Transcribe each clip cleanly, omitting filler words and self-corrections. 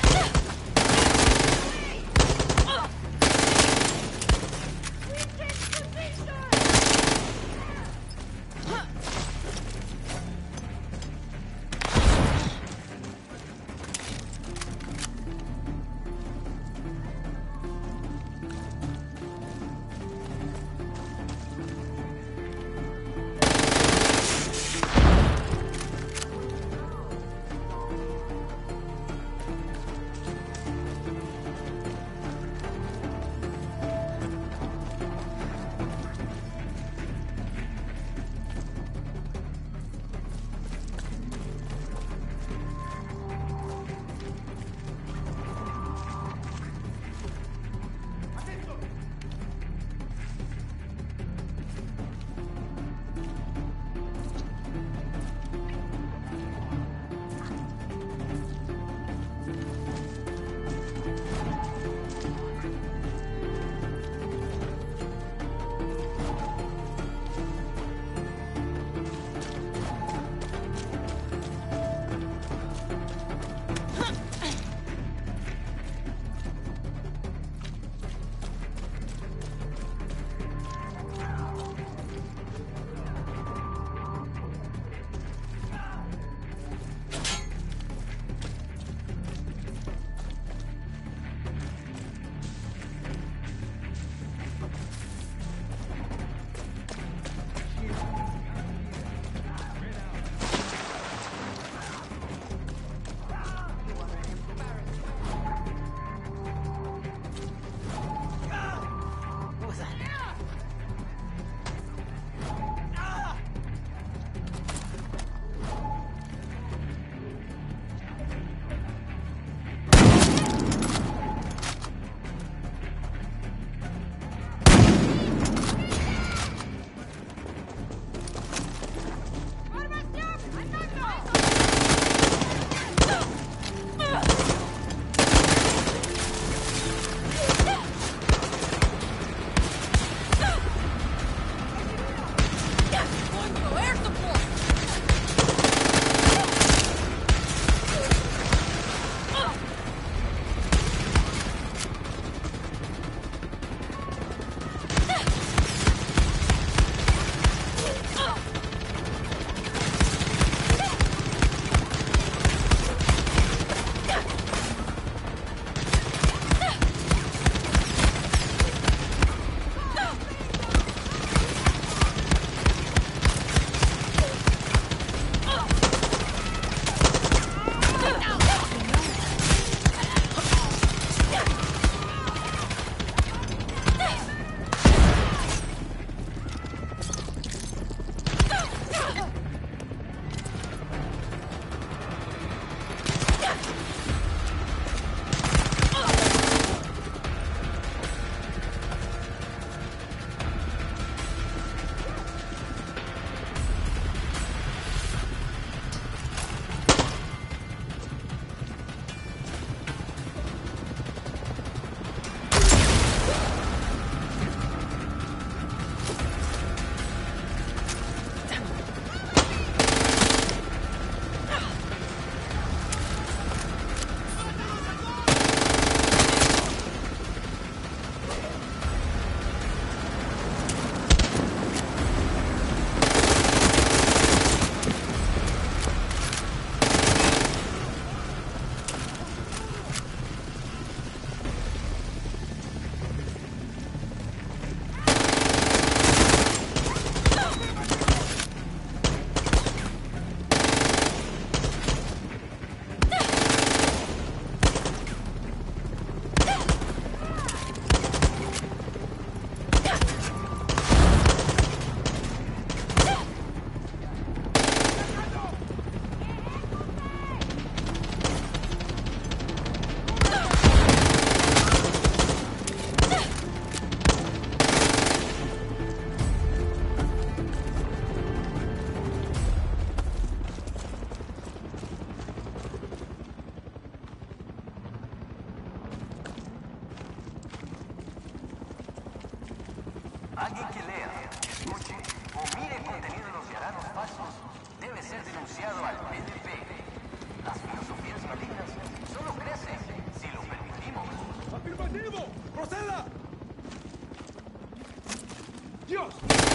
Alguien que lea, escuche o mire contenido en los diálogos falsos debe ser denunciado al PDP. Las filosofías malignas solo crecen ¡Rosella! ¡Dios!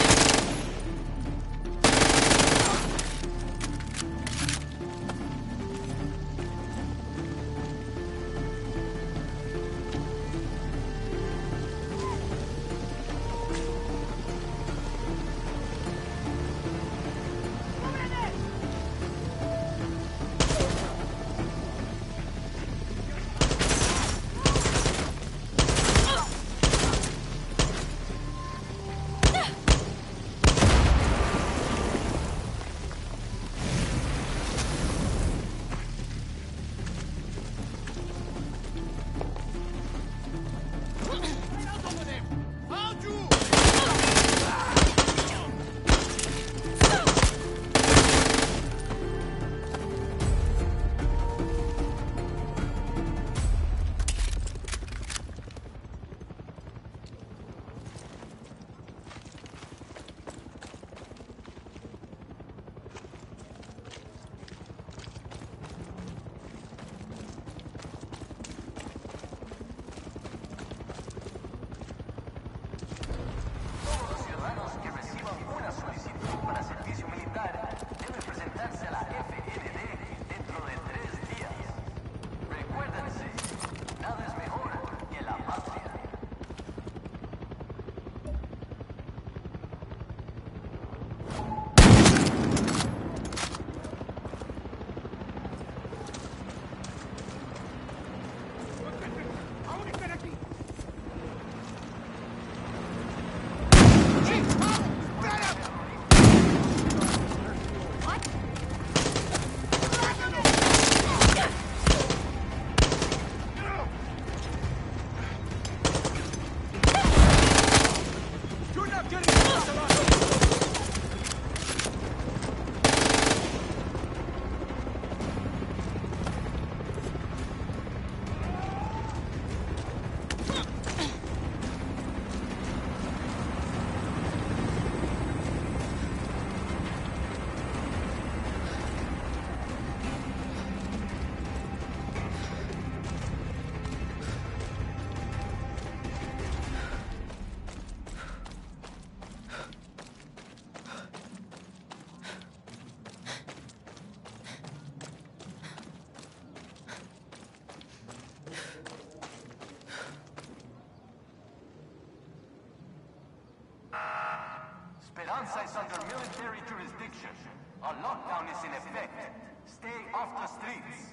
Esperanza is under military jurisdiction. A lockdown is in effect. Stay off the streets.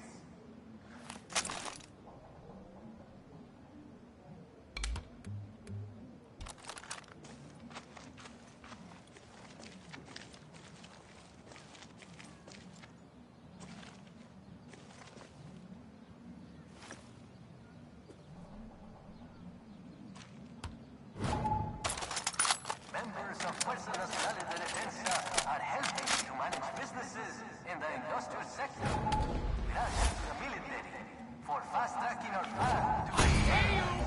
Members of Fuerzas Nacionales de Defensa are helping to manage businesses in the industrial sector. Gracias to the military for fast-tracking our path to independence.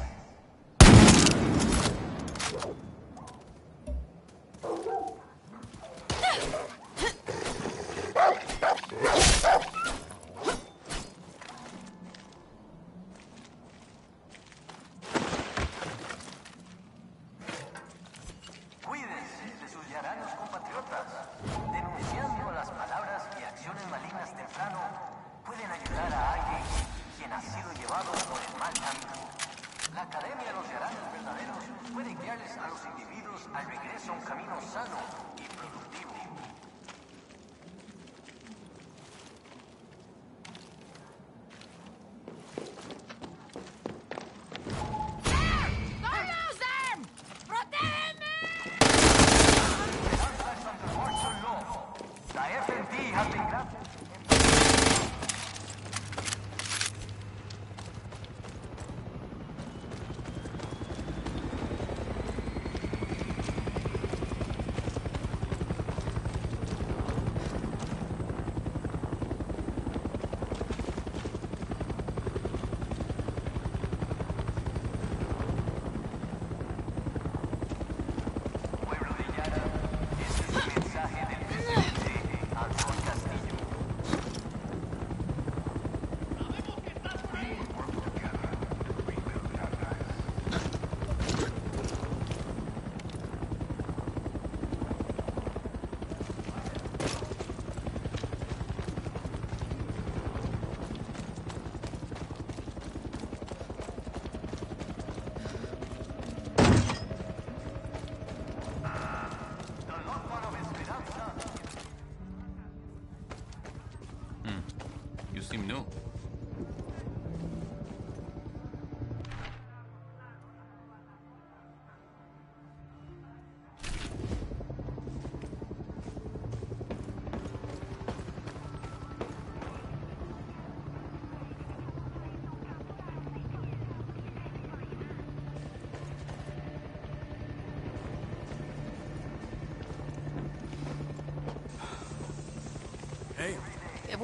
Cuídense de sus yaranos compatriotas. Denunciando las palabras y acciones malignas temprano pueden ayudar a alguien quien ha sido llevado por el mal camino. La Academia de los Yaranos Verdaderos puede guiarles a los individuos al regreso a un camino sano y productivo.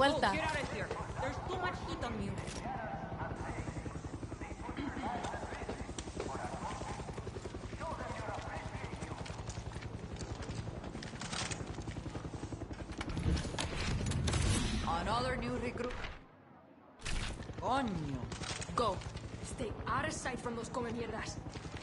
vuelta. Get out of here. There's too much heat on you. Another new recruit. Coño. Go. Stay out of sight from those come mierdas.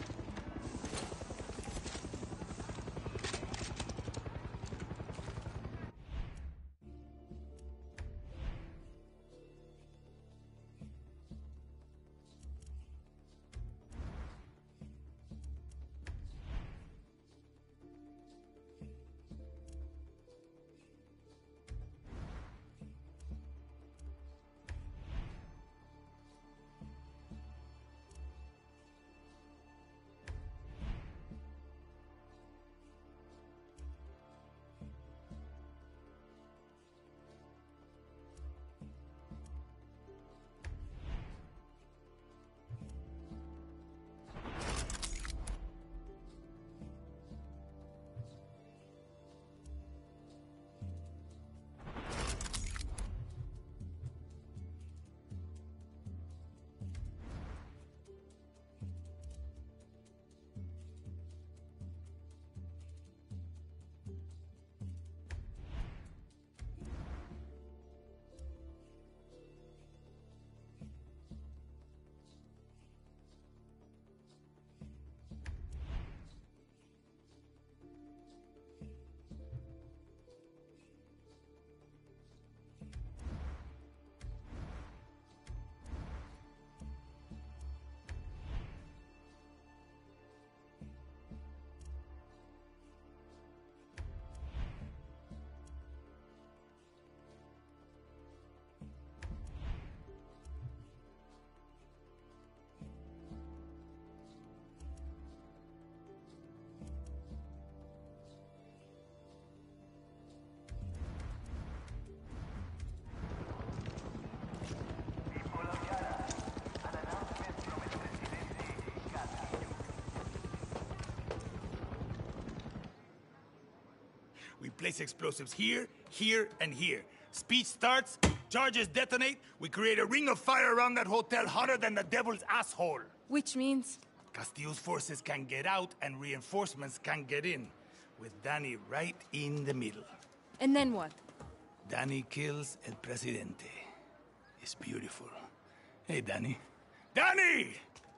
We place explosives here, here, and here. Speech starts, charges detonate, we create a ring of fire around that hotel hotter than the devil's asshole. Which means... Castillo's forces can get out and reinforcements can get in, with Danny right in the middle. And then what? Danny kills El Presidente. It's beautiful. Hey, Danny. Danny!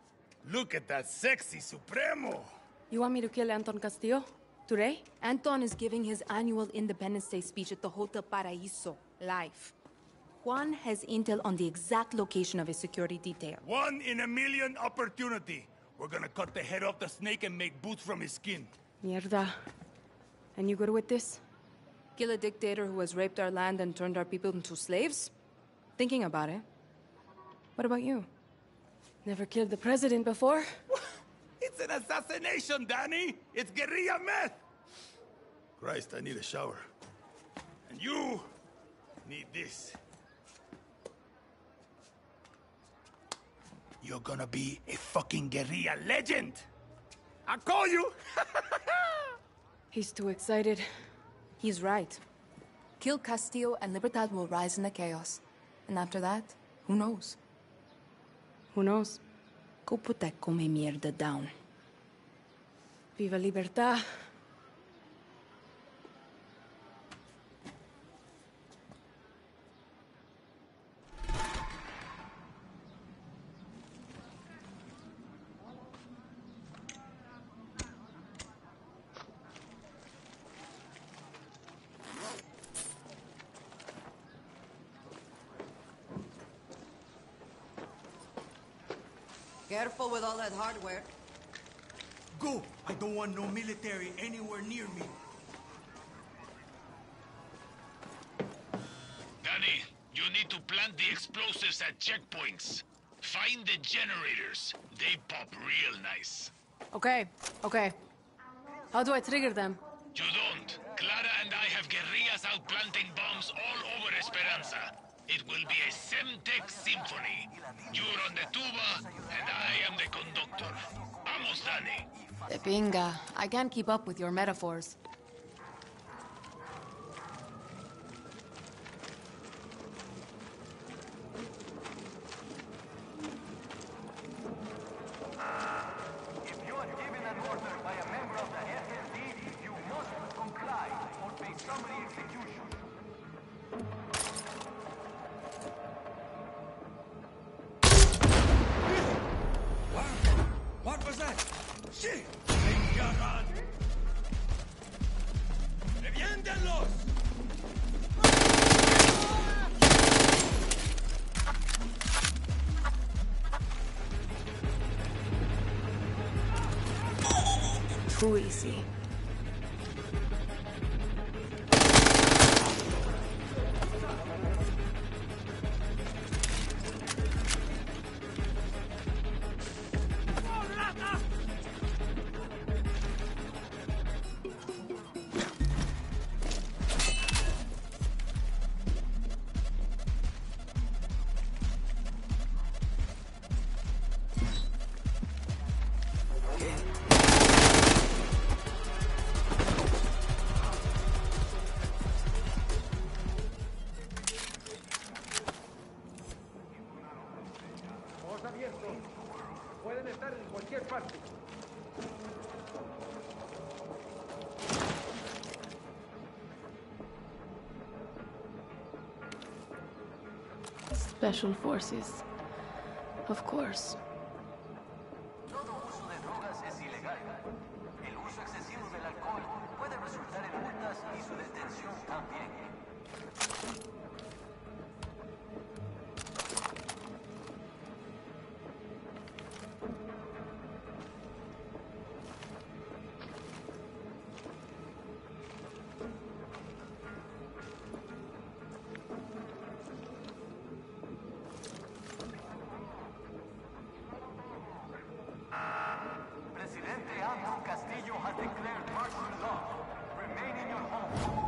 Look at that sexy Supremo! You want me to kill Anton Castillo? Today? Anton is giving his annual Independence Day speech at the Hotel Paraíso, live. Juan has intel on the exact location of his security detail. 1 in a million opportunity. We're gonna cut the head off the snake and make boots from his skin. Mierda. And you good with this? Kill a dictator who has raped our land and turned our people into slaves? Thinking about it. What about you? Never killed the president before? It's an assassination, Danny! It's guerrilla meth! Christ, I need a shower. And you need this. You're gonna be a fucking guerrilla legend! I call you! He's too excited. He's right. Kill Castillo and Libertad will rise in the chaos. And after that, who knows? Who knows? Go put that come mierda down. Viva Libertad. Careful with all that hardware. Go! I don't want no military anywhere near me. Danny, you need to plant the explosives at checkpoints. Find the generators. They pop real nice. Okay. How do I trigger them? You don't. Clara and I have guerrillas out planting bombs all over Esperanza. It will be a Semtex symphony. You're on the tuba, and I am the conductor. Vamos, Danny. De pinga. I can't keep up with your metaphors. too easy. Pueden estar en cualquier parte. Special forces. Of course. Todo uso de drogas es ilegal. El uso excesivo del alcohol puede resultar en multas y su detención también. Presidente Andrew Castillo has declared martial law. Remain in your home.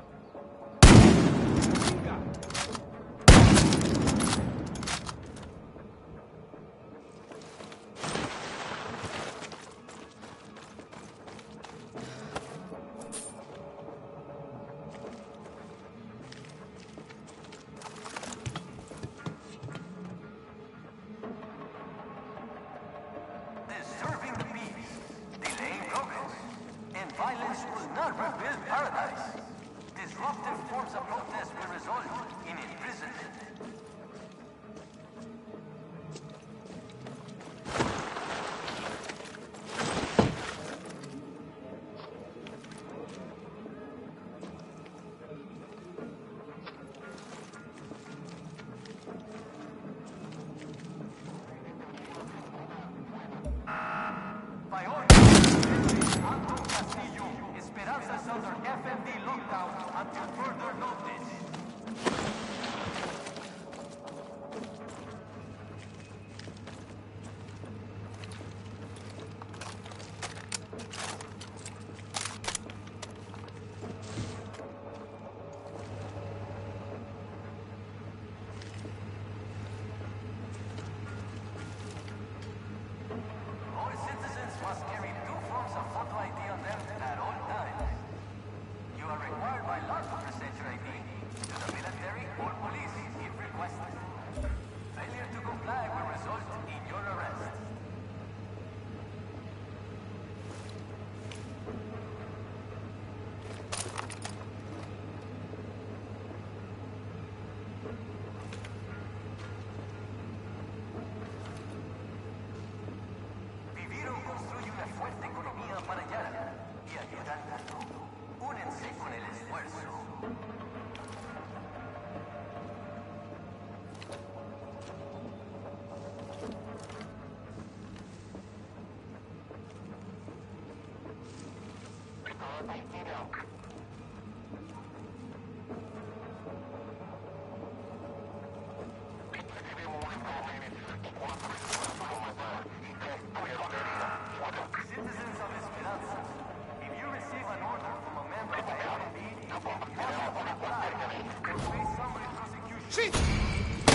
Disturbing the peace, delaying progress, and violence will not rebuild paradise. Disruptive forms of protest will result in imprisonment. By all means, Andrew Castillo, Esperanza is under FMD lockdown until further notice. All citizens must carry 2 forms of photo ID on them at all times. You are required by law to present your ID to the military or police if requested. Failure to comply will result in your arrest. Viviro construye una fuerte economía para Yara y ayuda al mundo. Únense con el esfuerzo. Citizens of Esperanza, if you receive an order from a member of the FMB, you must comply or face summary prosecution.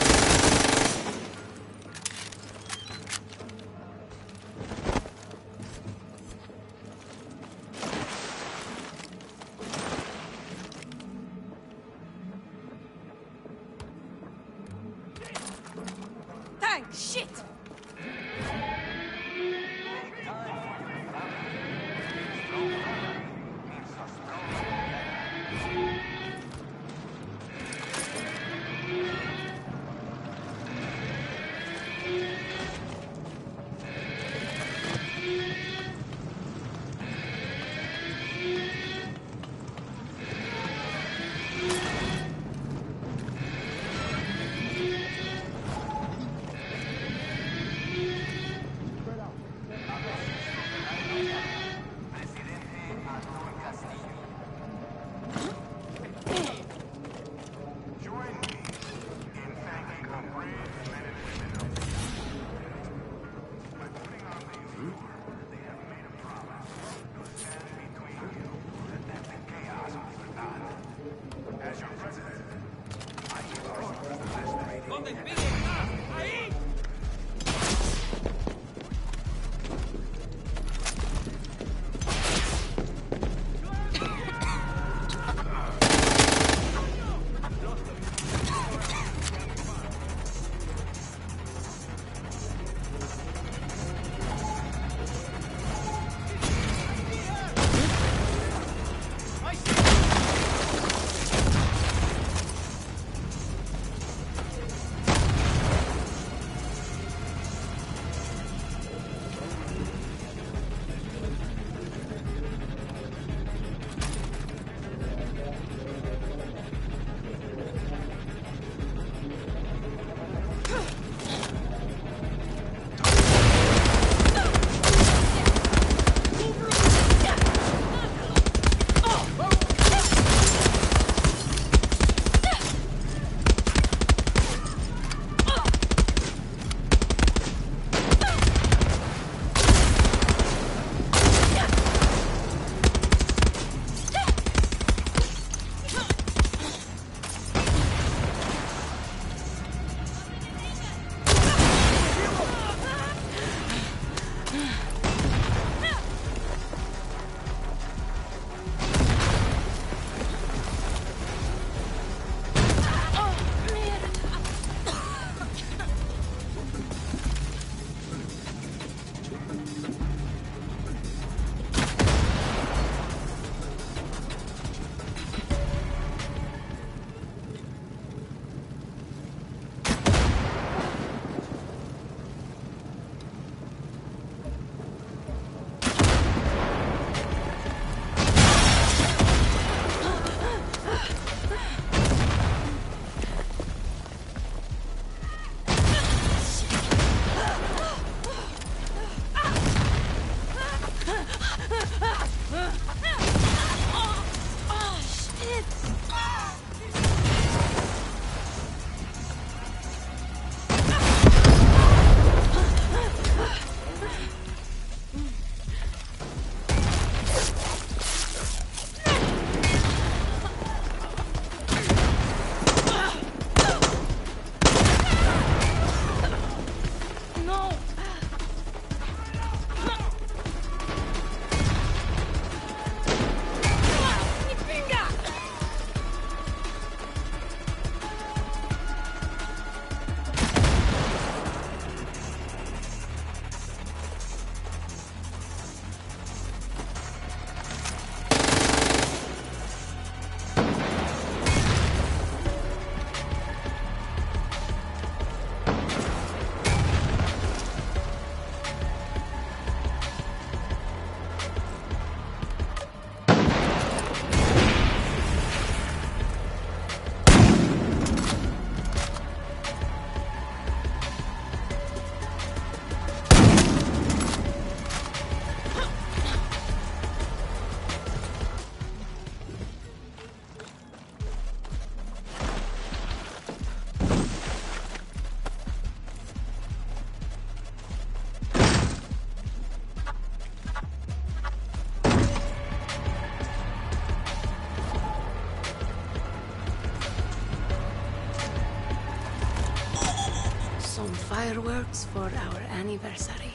fireworks for our anniversary.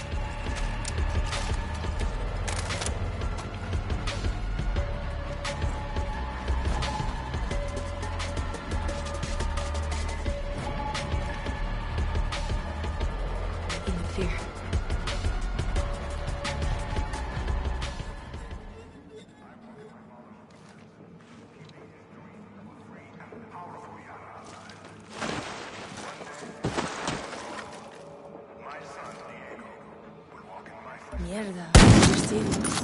In fear. Mierda, interesting.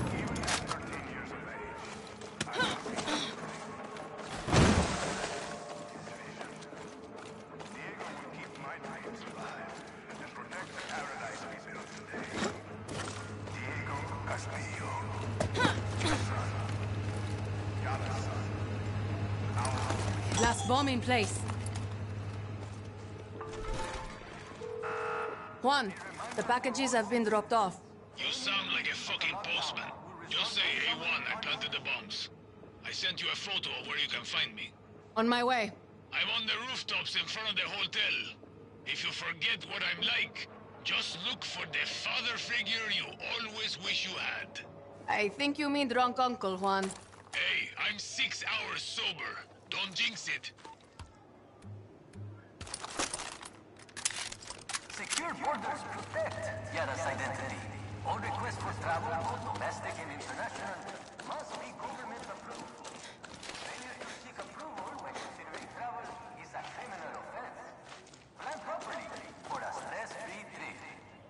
Last bomb in place. Juan, the packages have been dropped off. You sound like a fucking postman. Just say A1, I planted the bombs. I sent you a photo of where you can find me. On my way. I'm on the rooftops in front of the hotel. If you forget what I'm like, just look for the father figure you always wish you had. I think you mean drunk uncle, Juan. Hey, I'm 6 hours sober. Don't jinx it. Secure borders protect Yara's identity. All requests for travel, both domestic and international, must be government approved. Failure to seek approval when considering travel is a criminal offense. Plan properly for a stress-free trip.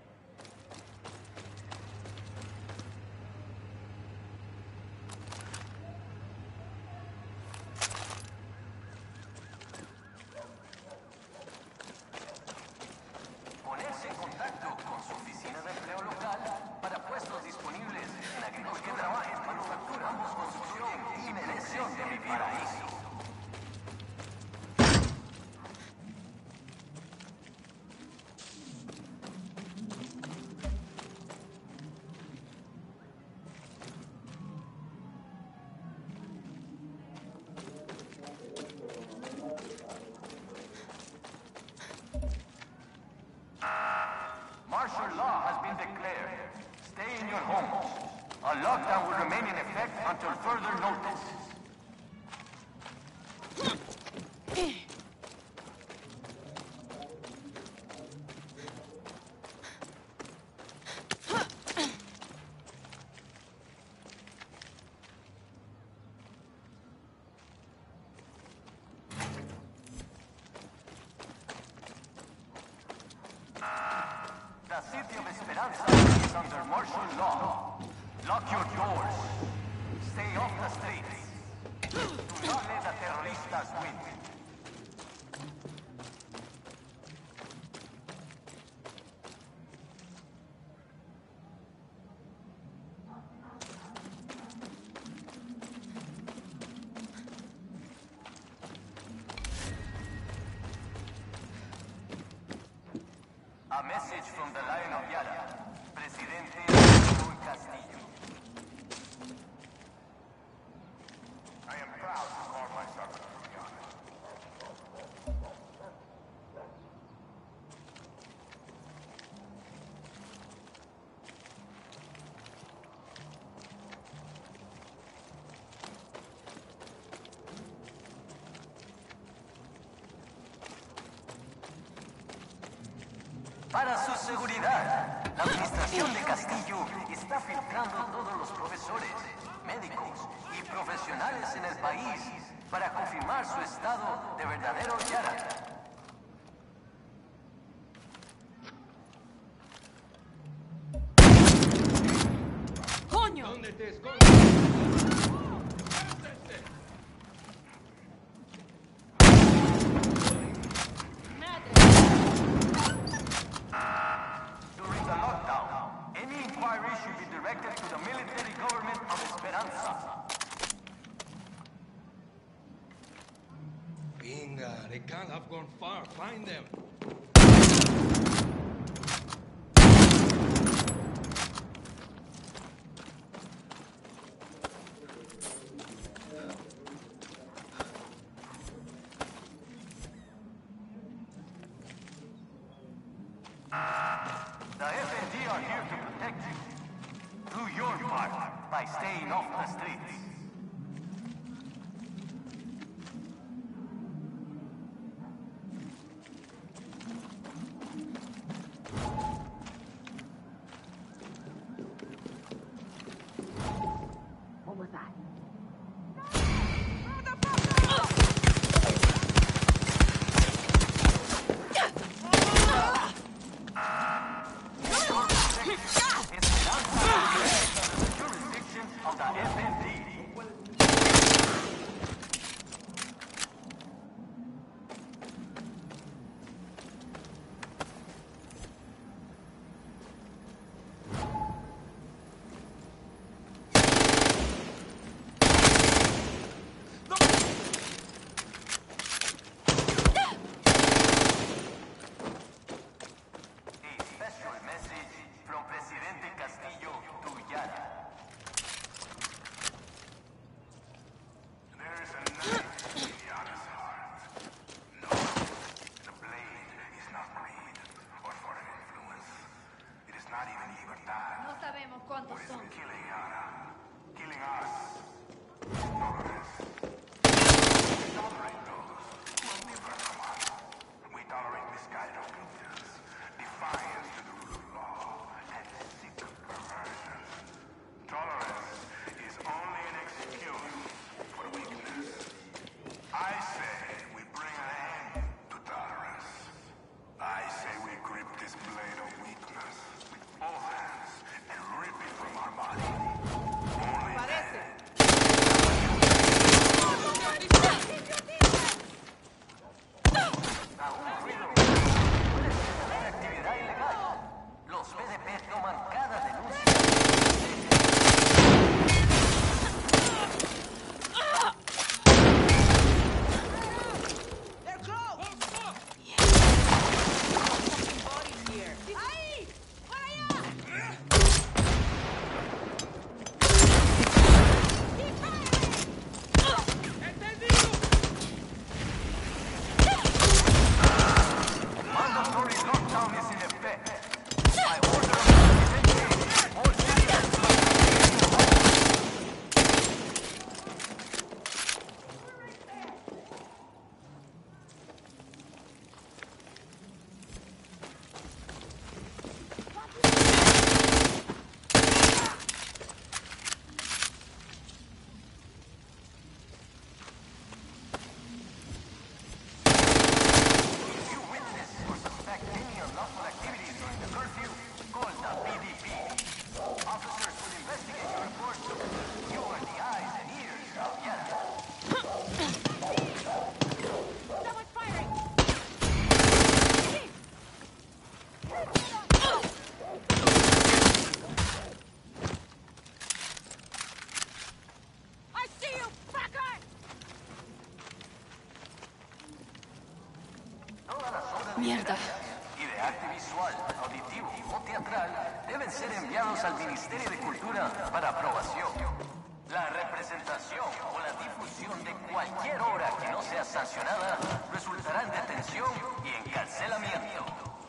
Ponerse en contacto con su oficina de empleo local para puestos disponibles en agricultura, que trabajen, manufactura, construcción y medición de mi paraíso. Martial law has been declared. Stay in your homes. A lockdown will remain in effect until further notice. The city of Esperanza is under martial law. Lock your doors. Stay off the streets. Do not let the terroristas win. A message from the Lion of Yara, Presidente Raúl Castillo. I am proud to call myself a Trujano. Para su seguridad, la administración de Castillo está filtrando a todos los profesores, médicos y profesionales en el país para confirmar su estado de verdadero Yara. ¡Coño! ¿Dónde te escondes? During the lockdown, any inquiry should be directed to the military government of Esperanza. Venga, they can't have gone far. Find them. are here to protect you. Do your part by staying off the streets. Mierda. Y de arte visual, auditivo o teatral deben ser enviados al Ministerio de Cultura para aprobación. La representación o la difusión de cualquier obra que no sea sancionada resultará en detención y encarcelamiento.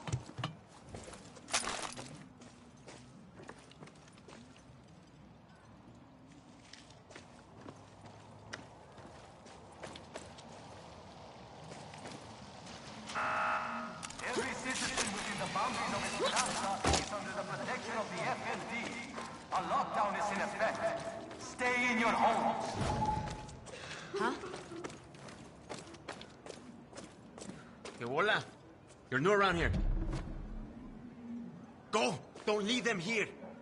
Every citizen within the boundaries of Esperanza is under the protection of the FND. A lockdown is in effect. Stay in your homes. Huh? Hey, hola. You're new around here. Go! Don't leave them here!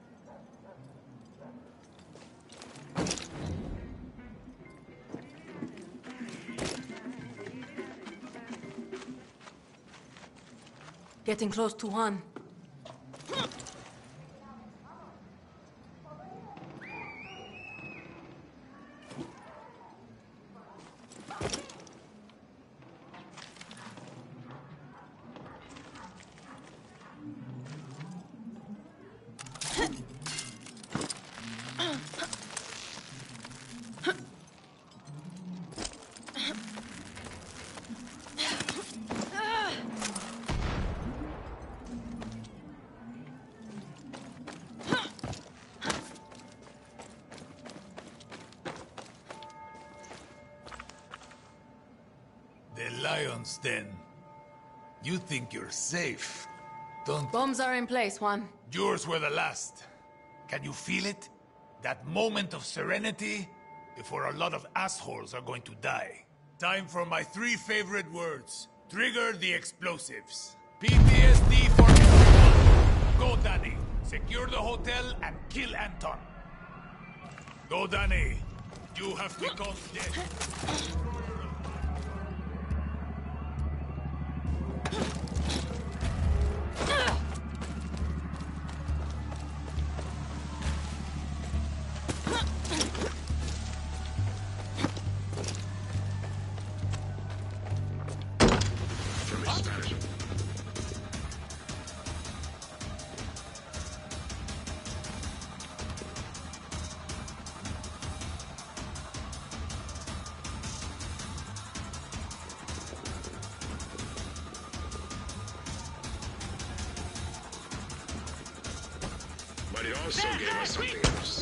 Getting close to Juan. Lions, then. You think you're safe, don't you? Bombs are in place, Juan. Yours were the last. Can you feel it? That moment of serenity before a lot of assholes are going to die. Time for my 3 favorite words. Trigger the explosives. PTSD for everyone. Go, Danny. Secure the hotel and kill Anton. Go, Danny. You have become dead. But it also gave us something else.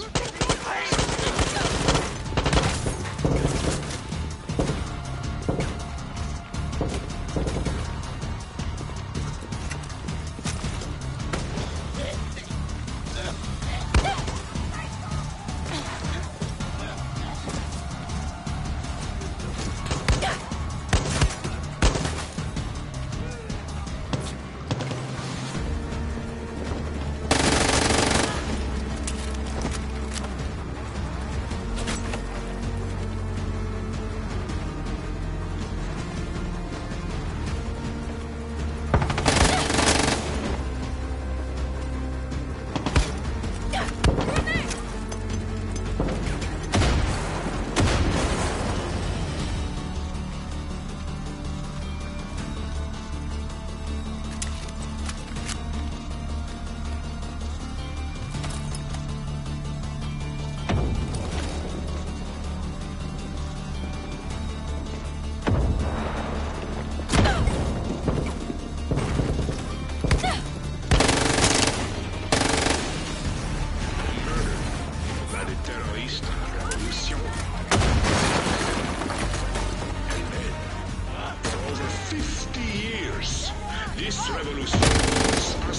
This revolution is us.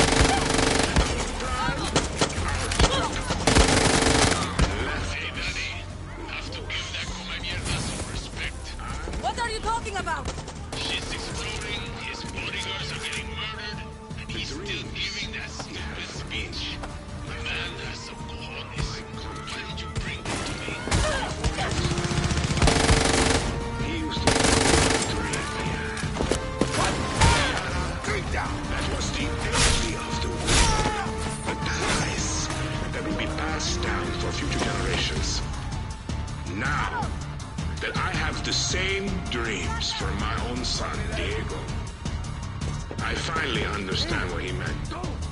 Hey, Danny. Have to give that come mierda some respect. What are you talking about? Shit's exploding, his bodyguards are getting murdered, and he's still giving that stupid speech. The man has some cojones. Why did you bring him to me? He used to that was the energy of the world. A paradise that will be passed down for future generations. Now that I have the same dreams for my own son, Diego, I finally understand what he meant.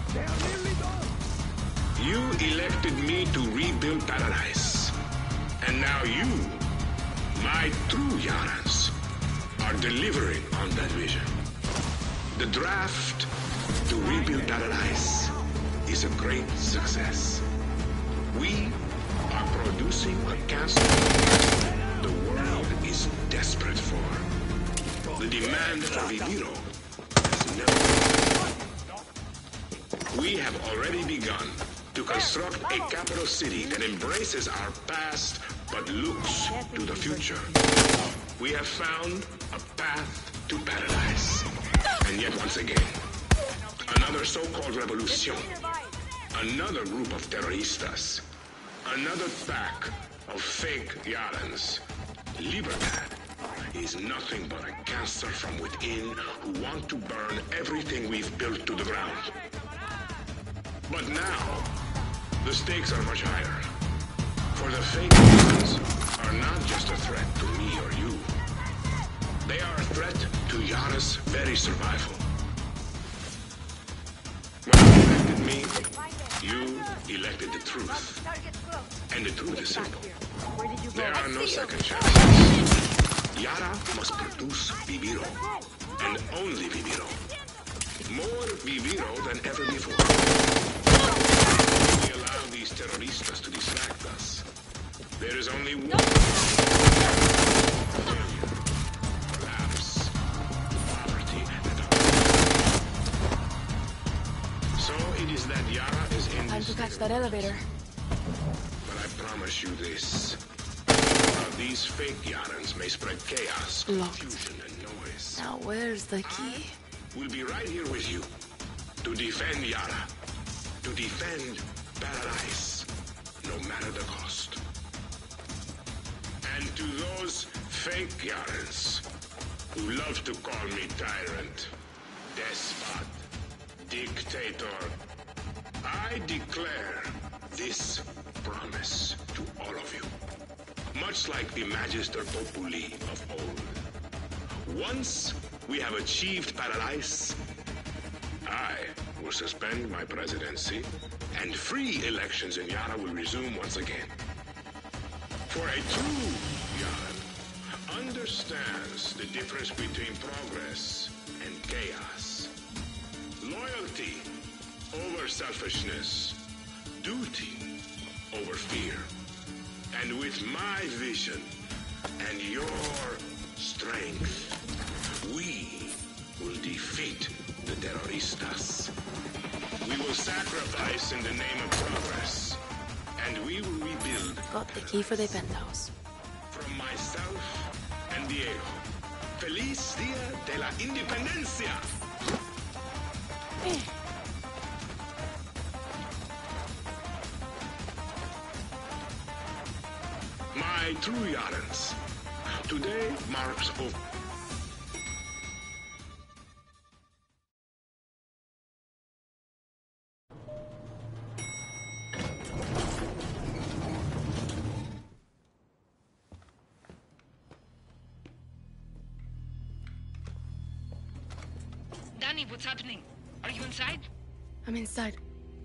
You elected me to rebuild paradise. And now you, my true Yarans, are delivering on that vision. The draft to rebuild paradise is a great success. We are producing a cancer the world is desperate for. The demand for Viviro has never been. We have already begun to construct a capital city that embraces our past but looks to the future. We have found a path to paradise. And yet once again, another so-called revolution, another group of terroristas, another pack of fake Yarans. Libertad is nothing but a cancer from within who want to burn everything we've built to the ground. But now, the stakes are much higher. For the fake Yarans are not just a threat to me or you. They are a threat to Yara's very survival. When you elected me, you elected the truth. And the truth is simple. There are no second chances. Yara must produce Viviro. And only Viviro. More Viviro than ever before. We allow these terroristas to distract us. There is only one. Failure. Collapse. time to catch that elevator. But I promise you this. These fake Yarans may spread chaos, Locked. confusion, and noise. Now where's the key? We'll be right here with you. To defend Yara. To defend Paradise. No matter the cost. And to those fake Yarans who love to call me tyrant, despot, dictator, I declare this promise to all of you. Much like the Magister Populi of old. Once we have achieved Paradise, I will suspend my presidency, and free elections in Yara will resume once again. For a true Yaran understands the difference between progress and chaos. Loyalty over selfishness. Duty over fear. And with my vision and your strength, we will defeat the terroristas. We will sacrifice in the name of progress, and we will rebuild. Got the key for the penthouse. From myself and Diego. Feliz Dia de la Independencia! My true Yarans, today marks over. Danny, what's happening? Are you inside? I'm inside.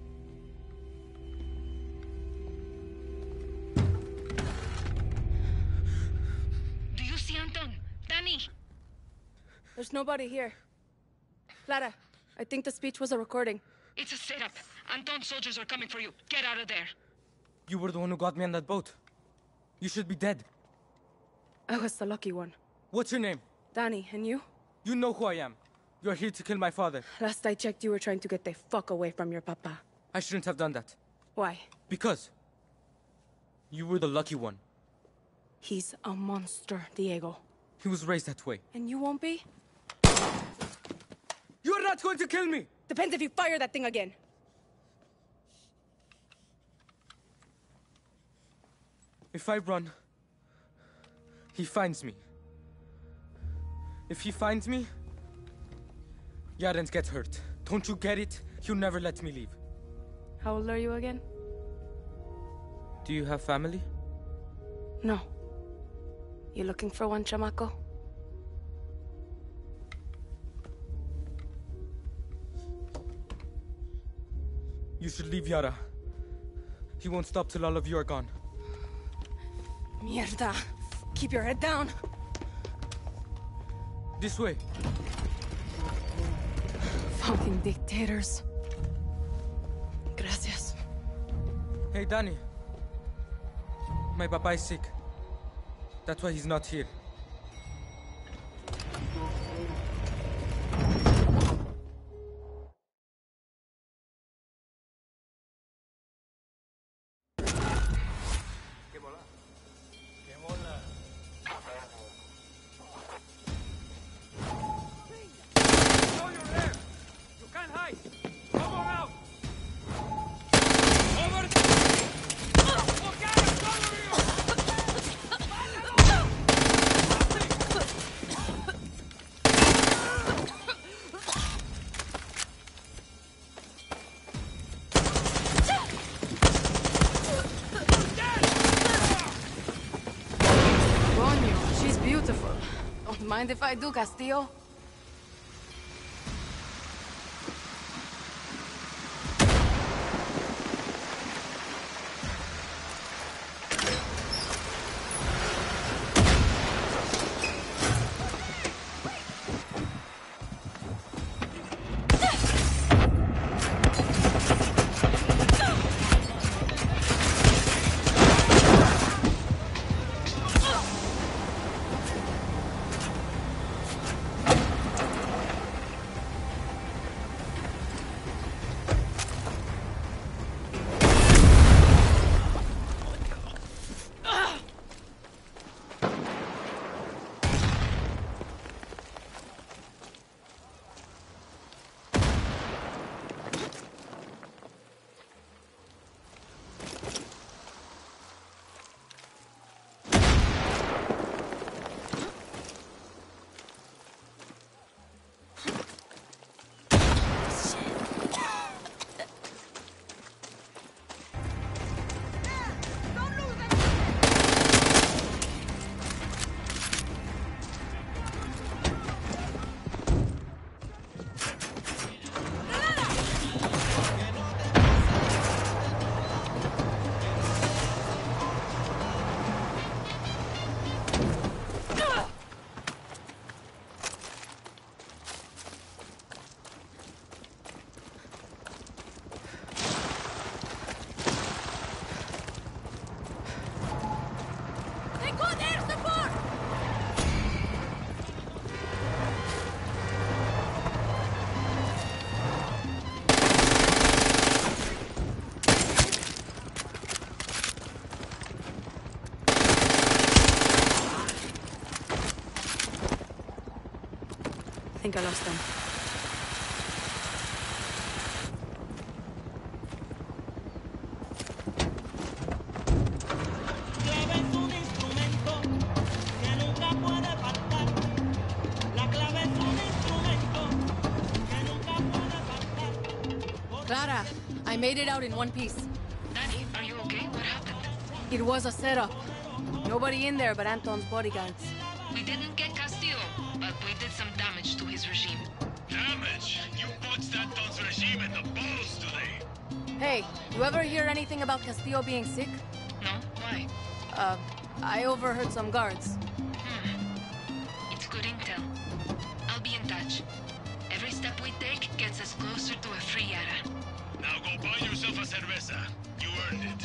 Do you see Anton? Danny! There's nobody here. Clara, I think the speech was a recording. It's a setup. Anton's soldiers are coming for you. Get out of there. You were the one who got me on that boat. You should be dead. I was the lucky one. What's your name? Danny, and you? You know who I am. You're here to kill my father. Last I checked, you were trying to get the fuck away from your papa. I shouldn't have done that. Why? Because you were the lucky one. He's a monster, Diego. He was raised that way. And you won't be? You're not going to kill me! Depends if you fire that thing again. If I run, he finds me. If he finds me, Yarans get hurt. Don't you get it? He'll never let me leave. How old are you again? Do you have family? No. You looking for one, chamaco? You should leave Yara. He won't stop till all of you are gone. Mierda. Keep your head down. This way. Fucking dictators. Gracias. Hey, Danny. My papa is sick. That's why he's not here. Mind if I do, Castillo? think I lost them. Clara, I made it out in one piece. Danny, are you okay? What happened? It was a setup. Nobody in there but Anton's bodyguards. We didn't get Castillo, but we did some damage to his regime. Damage? You punched Anton's regime in the balls today. Hey, you ever hear anything about Castillo being sick? No? Why? I overheard some guards. It's good intel. I'll be in touch. Every step we take gets us closer to a free Yara. Now go buy yourself a cerveza. You earned it.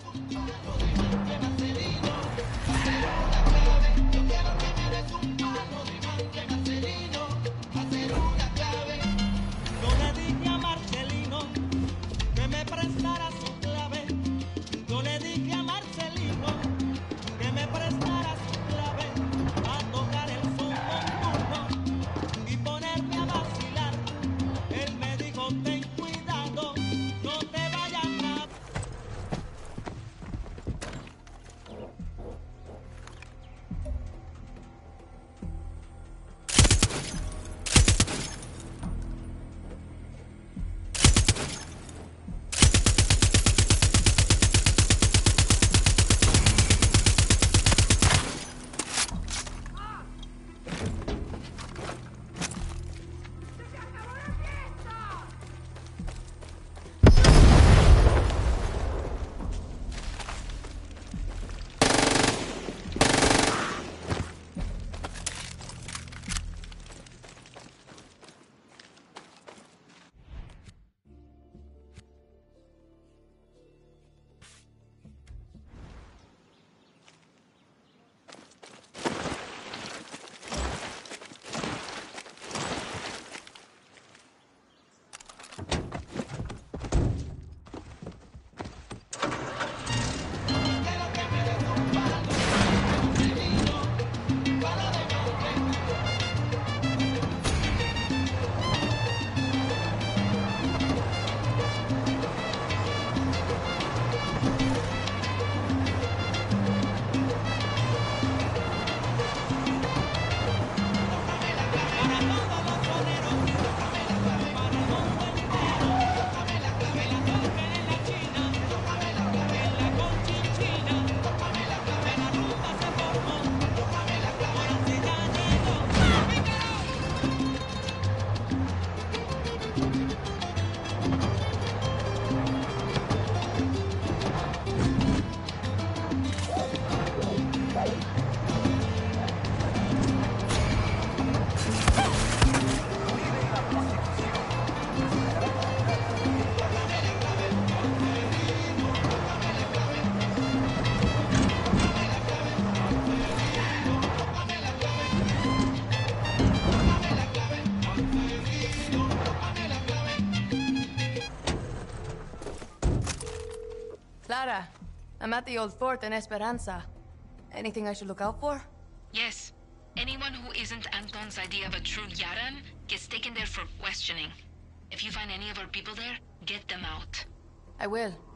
Yo le dije a Marcelino que me prestara su clave. Yo le dije a Marcelino que me prestara su clave a tocar el son montuno y ponerme a vacilar. Él me dijo, ten cuidado, no te vayas a... Clara, I'm at the old fort in Esperanza. Anything I should look out for? Yes. Anyone who isn't Anton's idea of a true Yaran gets taken there for questioning. If you find any of our people there, get them out. I will.